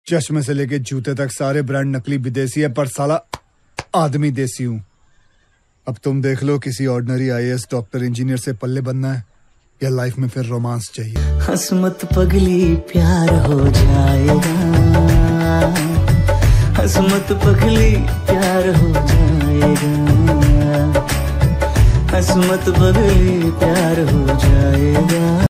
चश्मे से लेके जूते तक सारे ब्रांड नकली विदेशी है, पर साला आदमी देसी हूँ। अब तुम देख लो, किसी ऑर्डिनरी आईएएस डॉक्टर इंजीनियर से पल्ले बनना है या लाइफ में फिर रोमांस चाहिए। हंस मत पगली प्यार हो जाएगा, हंस मत पगली प्यार हो जाएगा, हंस मत पगली प्यार हो जाएगा।